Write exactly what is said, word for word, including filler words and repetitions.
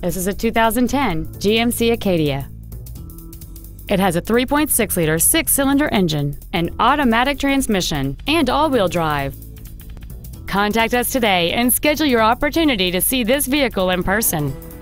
This is a two thousand ten G M C Acadia. It has a three point six liter six-cylinder engine, an automatic transmission, and all-wheel drive. Contact us today and schedule your opportunity to see this vehicle in person.